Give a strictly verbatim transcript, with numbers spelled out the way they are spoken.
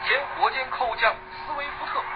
前火箭扣将斯威夫特